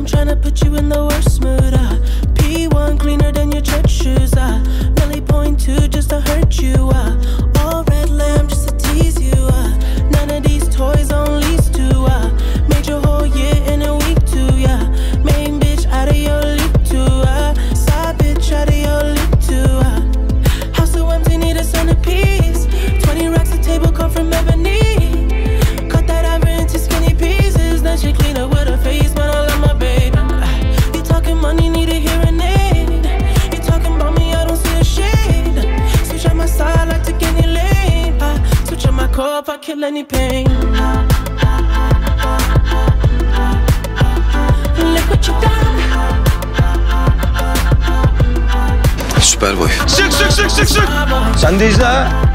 I'm tryna put you in the worst mood. P1 cleaner than your church shoes. Millie point 2 just to hurt you. All red lamb just to tease you. None of these toys on lease to. Made your whole year in a week too. Main bitch out of your league too. Side bitch out of your league too. House so empty, need a centerpiece. 20 racks a table come from ebony. Cut that ever into skinny pieces. Then she clean up with her face, but I love my baby. You talking money, need a hearing aid. You talking about me, I don't see a shade. Switch on my side, I take any lane. Switch on my core if I kill any pain. Look what you done. Süper boy. Sık sık sık sık sık. Sendeyiz ha.